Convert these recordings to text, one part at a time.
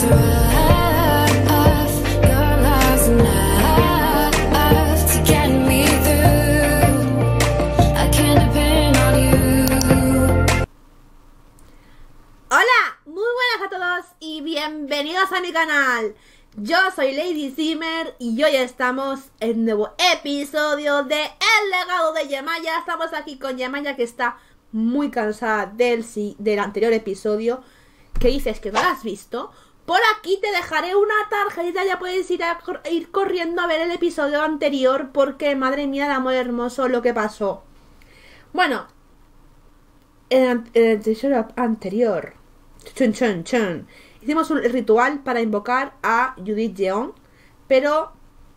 Bienvenidos a mi canal. Yo soy Lady Zimmer y hoy estamos en un nuevo episodio de El legado de Yemaya. Estamos aquí con Yemaya, que está muy cansada del anterior episodio. ¿Qué dices? ¿Que no lo has visto? Por aquí te dejaré una tarjetita, ya puedes ir corriendo a ver el episodio anterior, porque madre mía de amor hermoso lo que pasó. Bueno, en el episodio anterior hicimos un ritual para invocar a Judith Jeon, pero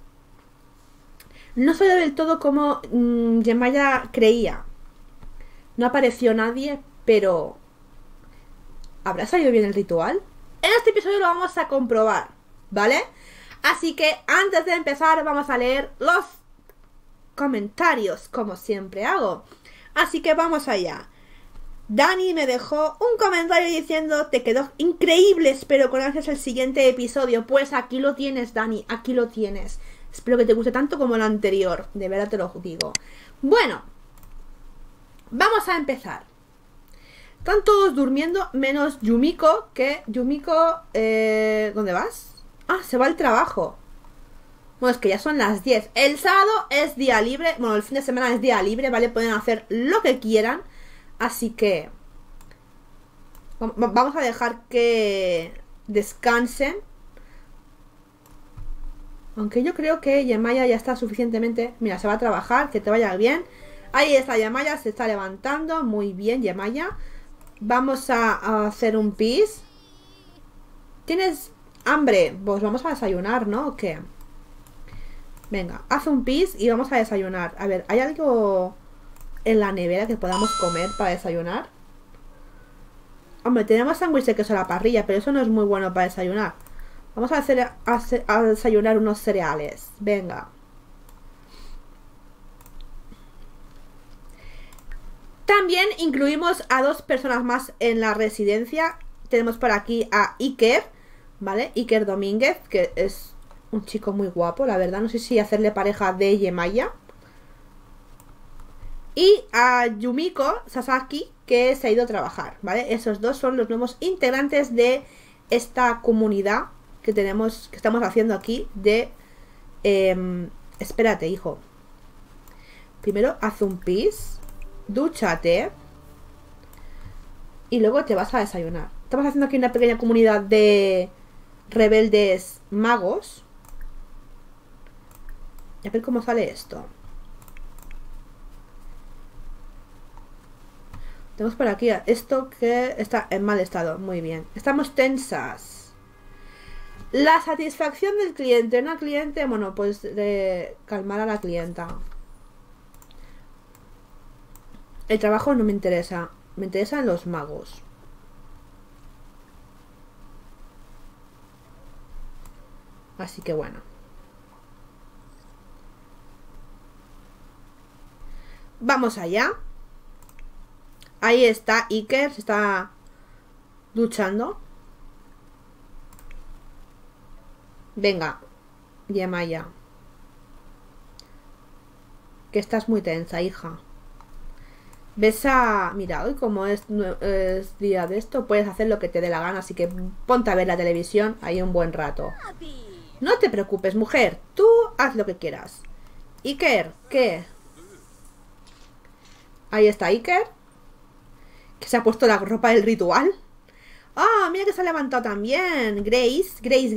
no salió del todo como Yemaya creía. No apareció nadie, pero ¿habrá salido bien el ritual? En este episodio lo vamos a comprobar, ¿vale? Así que antes de empezar vamos a leer los comentarios, como siempre hago. Así que vamos allá. Dani me dejó un comentario diciendo: te quedó increíble, espero con ansias el siguiente episodio. Pues aquí lo tienes, Dani, aquí lo tienes. Espero que te guste tanto como el anterior, de verdad te lo digo. Bueno, vamos a empezar. Están todos durmiendo, menos Yumiko, que Yumiko... ¿dónde vas? Ah, se va al trabajo. Bueno, es que ya son las 10. El sábado es día libre, bueno, el fin de semana es día libre, ¿vale? Pueden hacer lo que quieran. Así que vamos a dejar que descansen. Aunque yo creo que Yemaya ya está suficientemente... Mira, se va a trabajar, que te vaya bien. Ahí está Yemaya, se está levantando. Muy bien, Yemaya. Vamos a hacer un pis. ¿Tienes hambre? Pues vamos a desayunar, ¿no? ¿O qué? Venga, haz un pis y vamos a desayunar. A ver, ¿hay algo en la nevera que podamos comer para desayunar? Hombre, tenemos sándwich de queso a la parrilla, pero eso no es muy bueno para desayunar. Vamos a desayunar unos cereales. Venga. También incluimos a 2 personas más en la residencia. Tenemos por aquí a Iker, ¿vale? Iker Domínguez, que es un chico muy guapo, la verdad. No sé si hacerle pareja de Yemaya. Y a Yumiko Sasaki, que se ha ido a trabajar, ¿vale? Esos 2 son los nuevos integrantes de esta comunidad que tenemos, que estamos haciendo aquí de... espérate, hijo. Primero haz un pis, dúchate y luego te vas a desayunar. Estamos haciendo aquí una pequeña comunidad de rebeldes magos. A ver cómo sale esto. Tenemos por aquí esto que está en mal estado. Muy bien. Estamos tensas. La satisfacción del cliente. Una cliente, bueno, pues de calmar a la clienta. El trabajo no me interesa. Me interesan los magos. Así que bueno. Vamos allá. Ahí está Iker, se está duchando. Venga, Yemaya, que estás muy tensa, hija. Ves a... Mira, hoy como es día de esto, puedes hacer lo que te dé la gana. Así que ponte a ver la televisión ahí un buen rato. No te preocupes, mujer, tú haz lo que quieras. Iker, ¿qué? Ahí está Iker, que se ha puesto la ropa del ritual. ¡Ah! Mira que se ha levantado también. Grace.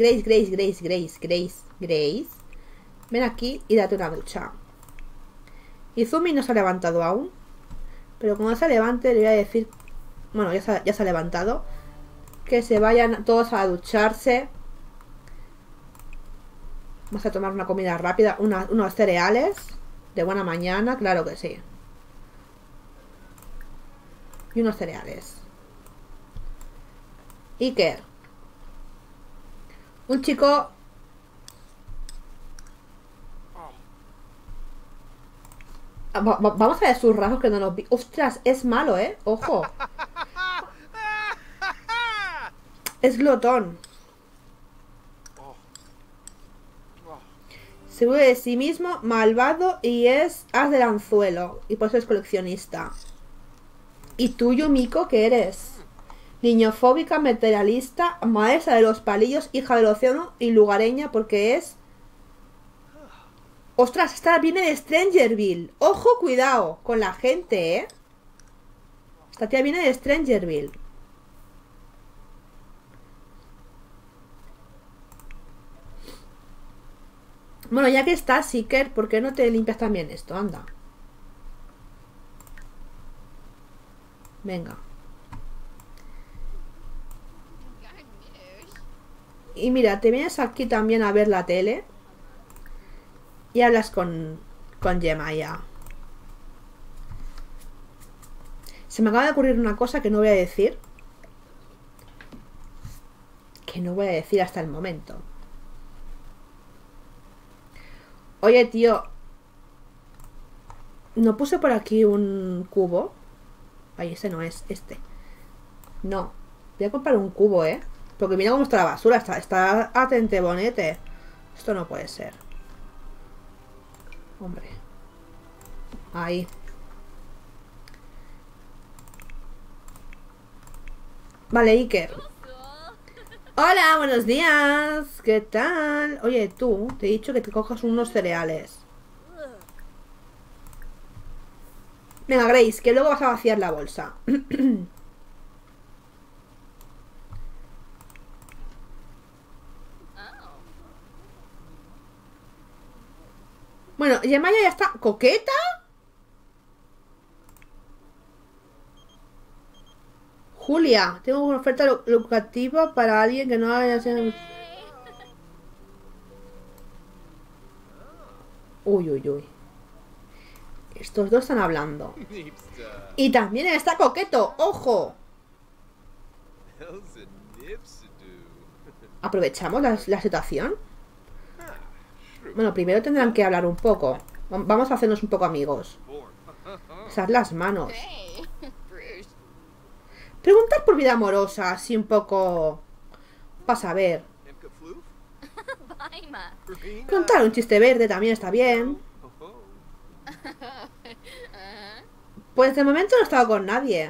Ven aquí y date una ducha. Izumi no se ha levantado aún, pero cuando se levante le voy a decir... Bueno, ya se ha levantado. Que se vayan todos a ducharse. Vamos a tomar una comida rápida. Unos cereales de buena mañana, claro que sí. Y unos cereales. Iker, un chico... Vamos a ver sus rasgos que no nos vi. Ostras, es malo, ojo. Es glotón. Seguro de sí mismo, malvado y es as del anzuelo. Y por eso es coleccionista. ¿Y tú, Yumiko, qué eres? Niñofóbica, materialista, maestra de los palillos, hija del océano y lugareña porque es... ¡Ostras! Esta viene de Strangerville. ¡Ojo, cuidado! Con la gente, ¿eh? Esta tía viene de Strangerville. Bueno, ya que estás, Seeker, ¿por qué no te limpias también esto? Anda. Venga. Y mira, te vienes aquí también a ver la tele. Y hablas con Yemaya. Se me acaba de ocurrir una cosa que no voy a decir. Que no voy a decir hasta el momento. Oye, tío. ¿No puse por aquí un cubo? Ay, ese no es, este. No. Voy a comprar un cubo, ¿eh? Porque mira cómo está la basura. Está atente, bonete. Esto no puede ser. Hombre. Ahí. Vale, Iker. Hola, buenos días. ¿Qué tal? Oye, tú, te he dicho que te cojas unos cereales. Venga, Grace, que luego vas a vaciar la bolsa. Bueno, Yemaya ya está. ¿Coqueta? Julia, tengo una oferta lucrativa para alguien que no haya sido... Uy, uy, uy. Estos dos están hablando. Y también está coqueto, ojo. ¿Aprovechamos la situación? Bueno, primero tendrán que hablar un poco. Vamos a hacernos un poco amigos. Besar las manos. Preguntar por vida amorosa, así un poco... Para saber. Contar un chiste verde también está bien. Pues de momento no he estado con nadie.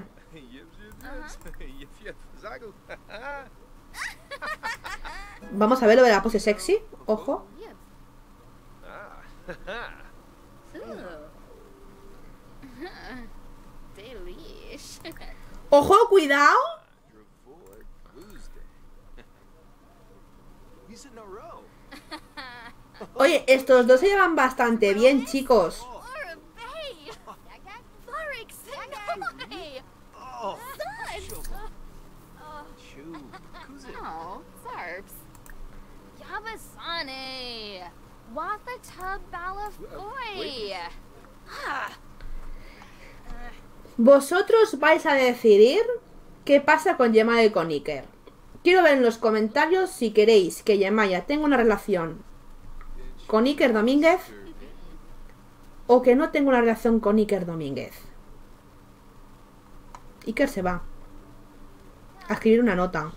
Vamos a ver lo de la pose sexy. Ojo. ¡Ojo, cuidado! Oye, estos dos se llevan bastante bien, chicos. Vosotros vais a decidir qué pasa con Yemaya y con Iker. Quiero ver en los comentarios si queréis que Yemaya tenga una relación con Iker Domínguez o que no tenga una relación con Iker Domínguez. Iker se va a escribir una nota.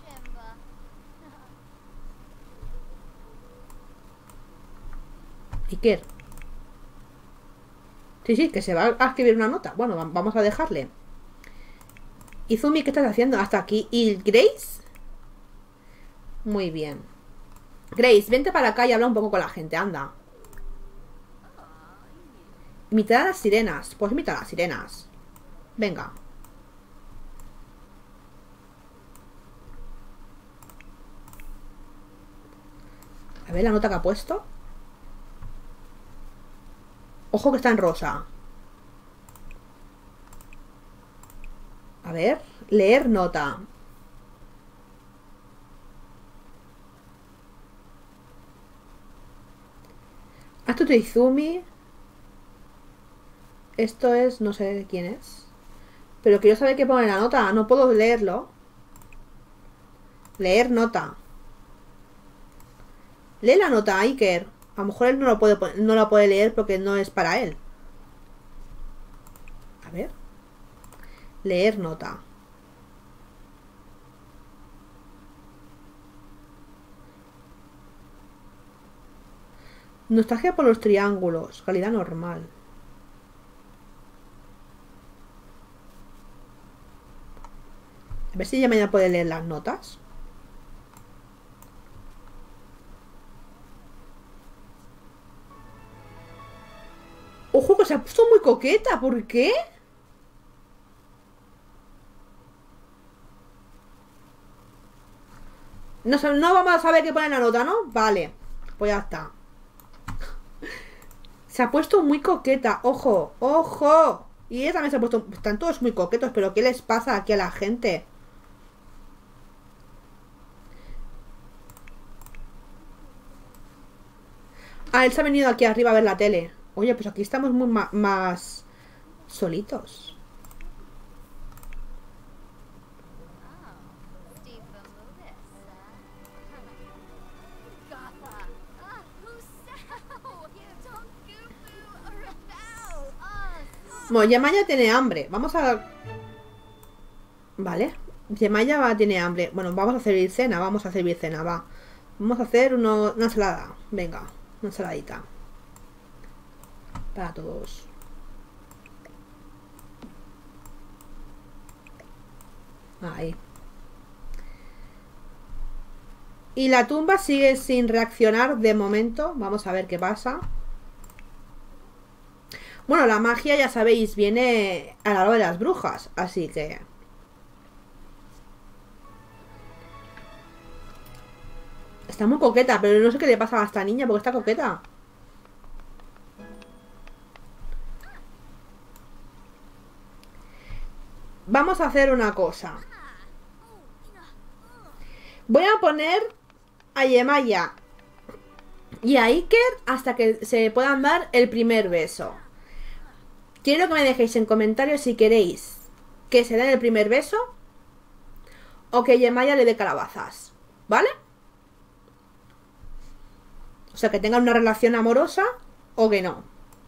Iker. Sí, que se va a escribir una nota. Bueno, vamos a dejarle. Izumi, ¿qué estás haciendo? Hasta aquí. ¿Y Grace? Muy bien. Grace, vente para acá y habla un poco con la gente, anda. Imitar a las sirenas. Pues imitar a las sirenas. Venga. A ver la nota que ha puesto. Ojo que está en rosa. A ver, leer nota. Esto es Izumi. Esto es, no sé quién es. Pero quiero saber qué pone la nota. No puedo leerlo. Leer nota. Lee la nota, Iker. A lo mejor él no la puede leer porque no es para él. A ver. Leer nota. Nostalgia por los triángulos. Calidad normal. A ver si ya mañana puede leer las notas. ¡Ojo, que se ha puesto muy coqueta! ¿Por qué? No, no vamos a saber qué pone en la nota, ¿no? Vale, pues ya está. Se ha puesto muy coqueta. ¡Ojo! ¡Ojo! Y ella también se ha puesto... Están todos muy coquetos, pero ¿qué les pasa aquí a la gente? Ah, él se ha venido aquí arriba a ver la tele. Oye, pues aquí estamos muy más solitos. Bueno, Yemaya tiene hambre. Vamos a... Vale. Yemaya tiene hambre. Bueno, vamos a servir cena. Vamos a servir cena, va. Vamos a hacer una ensalada. Venga, una ensaladita. Para todos. Ahí. Y la tumba sigue sin reaccionar de momento. Vamos a ver qué pasa. Bueno, la magia, ya sabéis, viene a la hora de las brujas. Así que... Está muy coqueta, pero no sé qué le pasa a esta niña porque está coqueta. Vamos a hacer una cosa. Voy a poner a Yemaya y a Iker hasta que se puedan dar el primer beso. Quiero que me dejéis en comentarios si queréis que se den el primer beso o que Yemaya le dé calabazas, ¿vale? O sea, que tengan una relación amorosa o que no.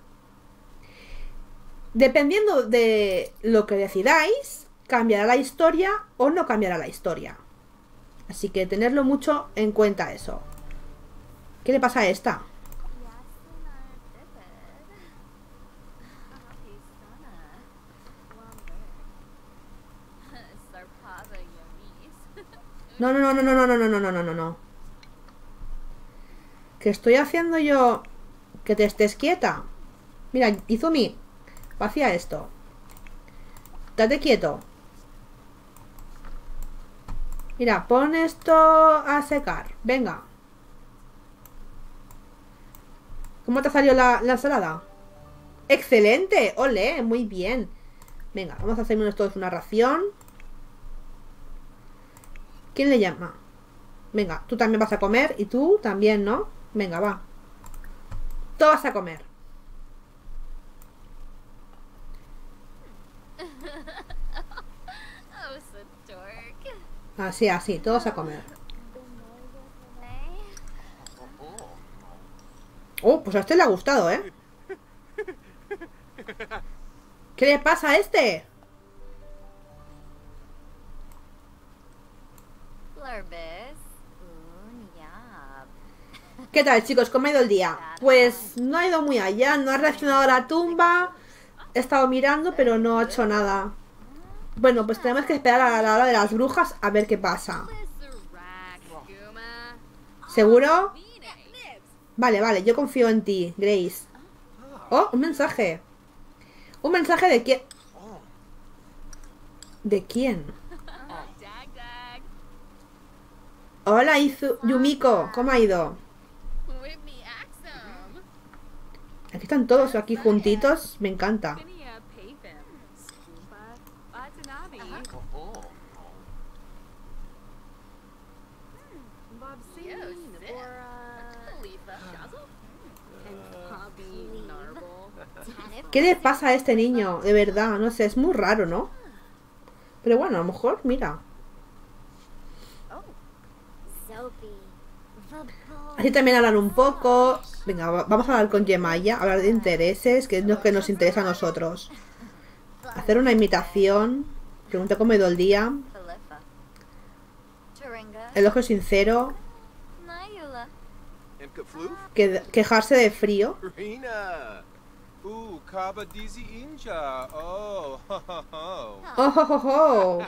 Dependiendo de lo que decidáis, cambiará la historia o no cambiará la historia. Así que tenerlo mucho en cuenta eso. ¿Qué le pasa a esta? No, no, no, no, no, no, no, no, no, no, no, no. ¿Qué estoy haciendo yo? Que te estés quieta. Mira, Izumi, vacía esto. Date quieto. Mira, pon esto a secar. Venga. ¿Cómo te salió la ensalada? ¡Excelente! ¡Ole! Muy bien. Venga, vamos a hacernos todos una ración. ¿Quién le llama? Venga, tú también vas a comer. Y tú también, ¿no? Venga, va. Todos vas a comer. Así, así, todos a comer. Oh, pues a este le ha gustado, ¿eh? ¿Qué le pasa a este? ¿Qué tal, chicos? ¿Cómo ha ido el día? Pues no ha ido muy allá, no ha reaccionado a la tumba. He estado mirando, pero no ha hecho nada. Bueno, pues tenemos que esperar a la hora de las brujas a ver qué pasa. ¿Seguro? Vale, vale, yo confío en ti, Grace. Oh, un mensaje. ¿Un mensaje de quién? ¿De quién? Hola, Yumiko, ¿cómo ha ido? Aquí están todos aquí juntitos, me encanta. ¿Qué le pasa a este niño? De verdad, no sé, es muy raro, ¿no? Pero bueno, a lo mejor, mira. Así también hablan un poco. Venga, vamos a hablar con Yemaya, hablar de intereses, que es lo que nos interesa a nosotros. Hacer una imitación. Pregunta cómo ha ido el día. Elogio sincero. Quejarse de frío. Oh, ¡Oh, oh, oh, oh!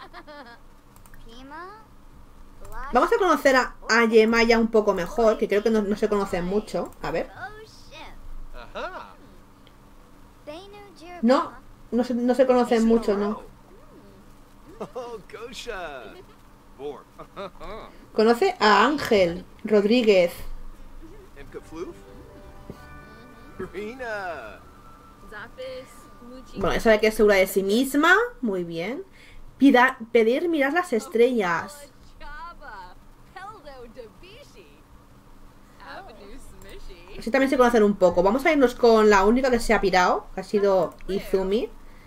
Vamos a conocer a Yemaya un poco mejor, que creo que no se conocen mucho. A ver. No se conocen mucho, ¿no? Conoce a Ángel Rodríguez. Bueno, sabe que es segura de sí misma. Muy bien. Pedir mirar las estrellas. Así también se conocen un poco. Vamos a irnos con la única que se ha pirado, que ha sido Izumi,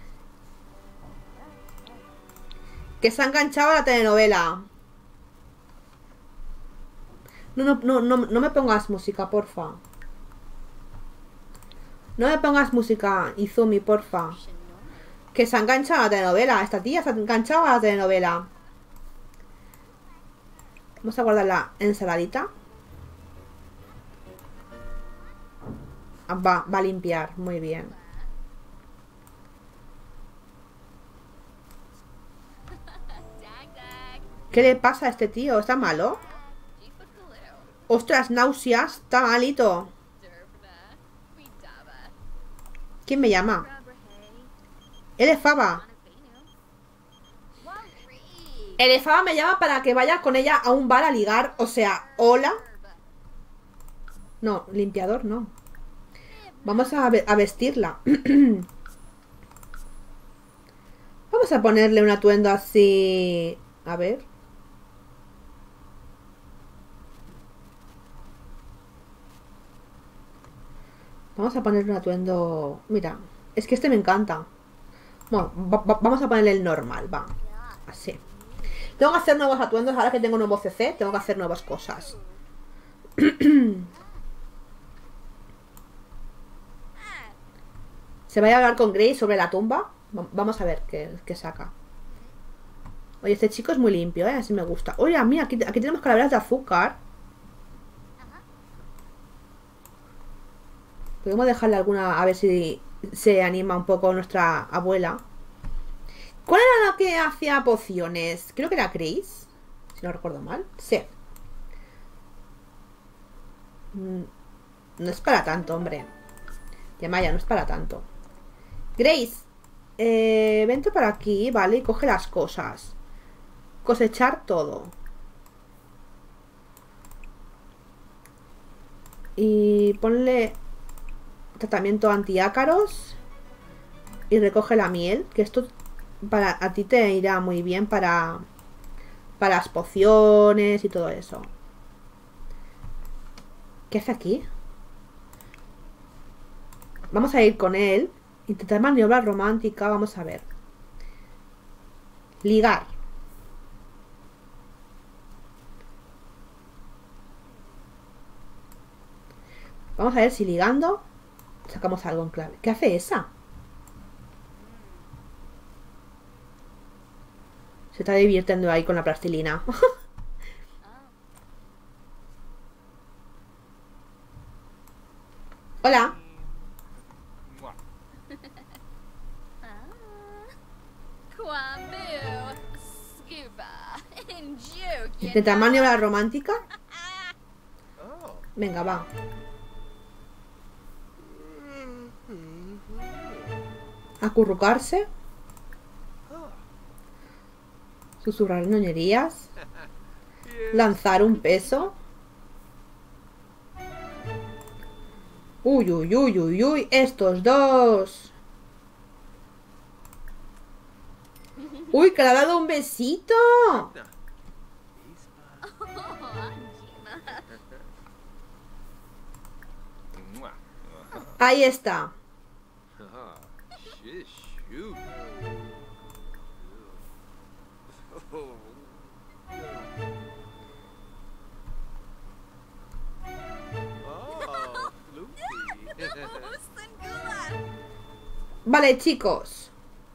que se ha enganchado a la telenovela. No me pongas música, porfa. No me pongas música, Izumi, porfa. Que se ha enganchado a la telenovela. Esta tía se ha enganchado a la telenovela. Vamos a guardar la ensaladita. Va a limpiar, muy bien. ¿Qué le pasa a este tío? ¿Está malo? Ostras, náuseas, está malito. ¿Quién me llama? Elefaba. Elefaba me llama para que vaya con ella a un bar a ligar. O sea, hola. No, limpiador no. Vamos a vestirla. Vamos a ponerle un atuendo así. A ver. Vamos a ponerle un atuendo. Mira, es que este me encanta. Bueno, vamos a ponerle el normal, va. Así. Tengo que hacer nuevos atuendos. Ahora que tengo nuevo CC, tengo que hacer nuevas cosas. Se va a hablar con Grace sobre la tumba. Vamos a ver qué saca. Oye, este chico es muy limpio, ¿eh? Así me gusta. Oye, mira, aquí tenemos calaveras de azúcar. Podemos dejarle alguna, a ver si se anima un poco nuestra abuela. ¿Cuál era la que hacía pociones? Creo que era Grace, si no recuerdo mal. Sí. No es para tanto, hombre. Yemaya, no es para tanto. Grace, vente para aquí, ¿vale? Y coge las cosas. Cosechar todo. Y ponle tratamiento antiácaros. Y recoge la miel, que esto para a ti te irá muy bien para las pociones y todo eso. ¿Qué hace aquí? Vamos a ir con él. Intentar maniobra romántica. Vamos a ver. Ligar. Vamos a ver si ligando sacamos algo en clave. ¿Qué hace esa? Se está divirtiendo ahí con la plastilina. Hola. ¿Intentar maniobra romántica? Venga, va. Acurrucarse. Susurrar ñoñerías. Lanzar un peso. Uy, uy, uy, uy, uy. Estos dos. Uy, que le ha dado un besito. Ahí está. Vale, chicos.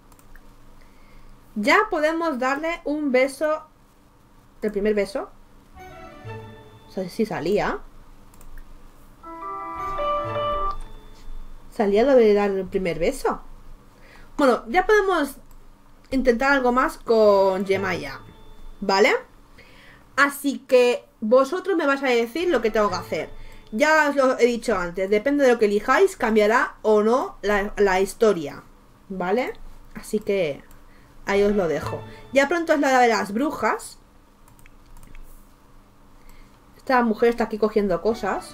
Ya podemos darle un beso. El primer beso. O sea, si salía. Salía lo de dar el primer beso. Bueno, ya podemos intentar algo más con Yemaya, ¿vale? Así que vosotros me vais a decir lo que tengo que hacer. Ya os lo he dicho antes, depende de lo que elijáis, cambiará o no la historia, ¿vale? Así que ahí os lo dejo. Ya pronto es la hora de las brujas. Esta mujer está aquí cogiendo cosas.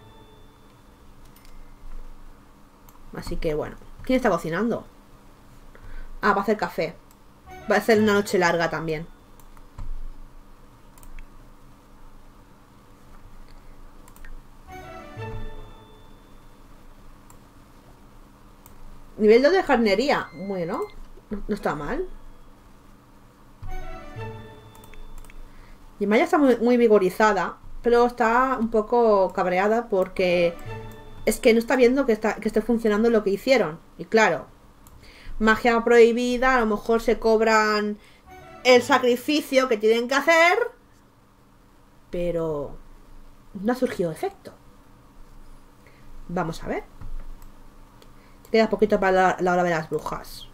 Así que bueno. ¿Quién está cocinando? Ah, va a hacer café. Va a ser una noche larga también. Nivel 2 de jardinería. Bueno, no está mal. Y Maya está muy vigorizada, pero está un poco cabreada porque es que no está viendo que esté funcionando lo que hicieron. Y claro, magia prohibida, a lo mejor se cobran el sacrificio que tienen que hacer, pero no ha surgido efecto. Vamos a ver. Queda poquito para la hora de las brujas.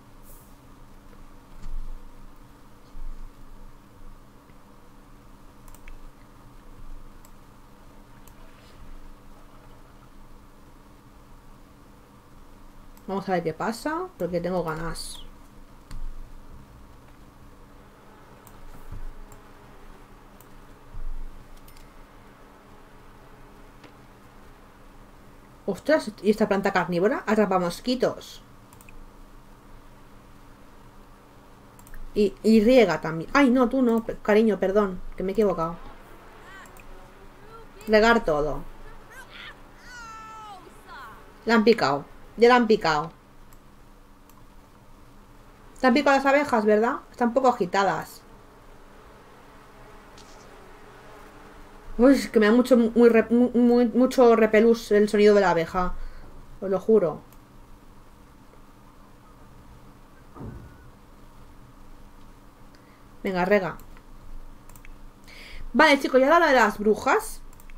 Vamos a ver qué pasa, porque tengo ganas. Ostras, ¿y esta planta carnívora? Atrapa mosquitos. Y riega también. Ay, no, tú no, cariño, perdón, que me he equivocado. Regar todo. La han picado. Ya la han picado. Te han picado las abejas, ¿verdad? Están un poco agitadas. Uy, es que me da mucho repelús el sonido de la abeja. Os lo juro. Venga, rega. Vale, chicos, ya la hora de las brujas.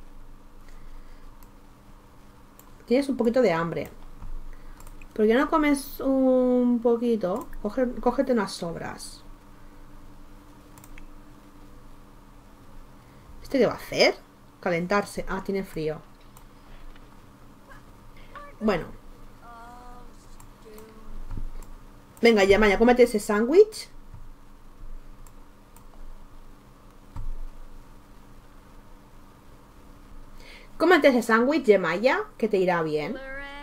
Tienes un poquito de hambre. ¿Por qué no comes un poquito? Cógete unas sobras. ¿Este qué va a hacer? Calentarse. Ah, tiene frío. Bueno. Venga, Yemaya, cómete ese sándwich. Cómete ese sándwich, Yemaya, que te irá bien.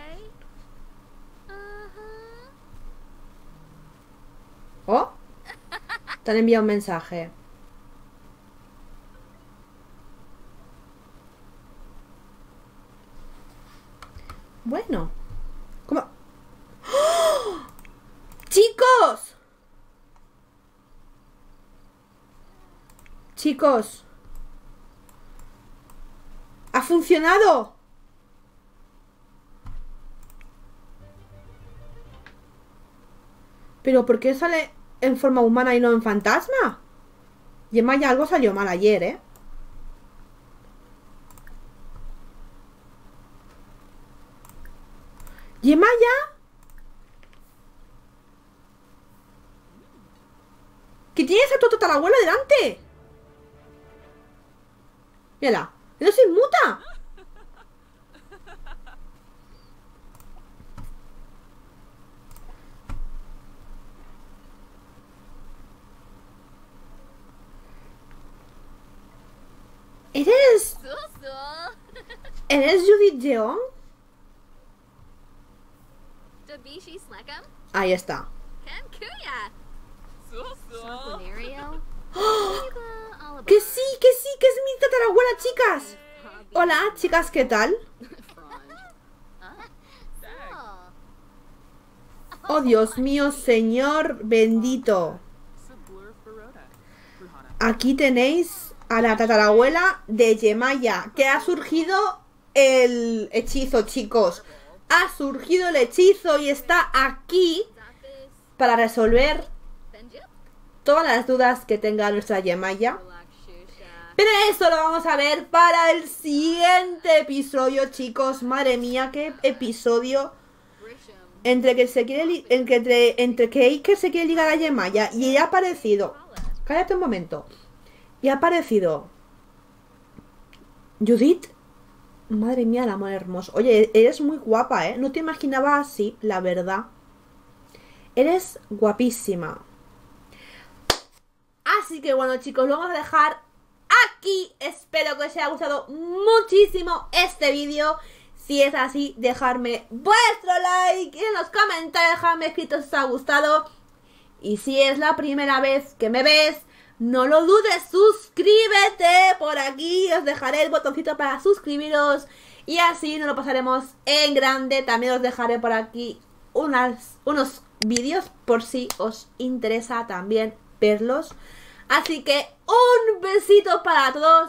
Oh, te han enviado un mensaje. Bueno. ¿Cómo? ¡Oh! ¡Chicos! Chicos. ¡Ha funcionado! ¿Pero por qué sale en forma humana y no en fantasma? Yemaya, algo salió mal ayer, ¿eh? Yemaya. ¿Que tienes a tu tatarabuela delante? Mírala. ¡No se inmuta! ¿Eres Judith Jeong? Ahí está. ¡Oh! ¡Que sí, que sí, que es mi tatarabuela, chicas! Hola, chicas, ¿qué tal? Oh, Dios mío, Señor bendito. Aquí tenéis a la tatarabuela de Yemaya, que ha surgido el hechizo, chicos. Ha surgido el hechizo y está aquí para resolver todas las dudas que tenga nuestra Yemaya. Pero eso lo vamos a ver para el siguiente episodio, chicos. Madre mía, qué episodio Entre que se quiere entre que Iker se quiere ligar a Yemaya y ha aparecido. Cállate un momento. Y ha aparecido Judith. Madre mía, el amor hermoso. Oye, eres muy guapa, ¿eh? No te imaginaba así, la verdad. Eres guapísima. Así que bueno, chicos, lo vamos a dejar aquí. Espero que os haya gustado muchísimo este vídeo. Si es así, dejadme vuestro like en los comentarios, dejadme escrito si os ha gustado. Y si es la primera vez que me ves, no lo dudes, suscríbete. Por aquí os dejaré el botoncito para suscribiros y así nos lo pasaremos en grande. También os dejaré por aquí unos vídeos por si os interesa también verlos. Así que un besito para todos.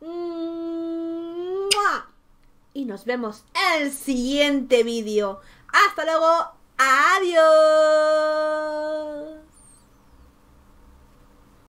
¡Mua! Y nos vemos en el siguiente vídeo. Hasta luego. Adiós.